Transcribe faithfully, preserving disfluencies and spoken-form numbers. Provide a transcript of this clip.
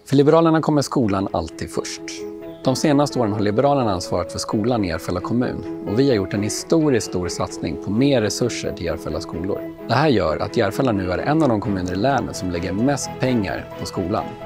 För Liberalerna kommer skolan alltid först. De senaste åren har Liberalerna ansvarat för skolan i Järfälla kommun och vi har gjort en historiskt stor satsning på mer resurser till Järfälla skolor. Det här gör att Järfälla nu är en av de kommuner i länet som lägger mest pengar på skolan.